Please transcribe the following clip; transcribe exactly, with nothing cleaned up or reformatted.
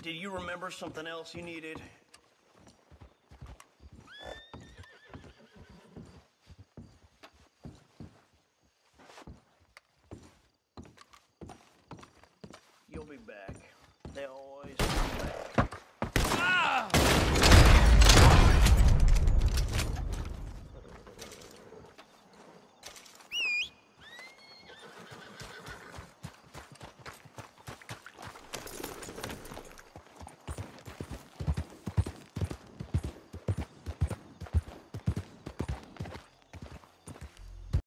Did you remember something else you needed? You'll be back. They'll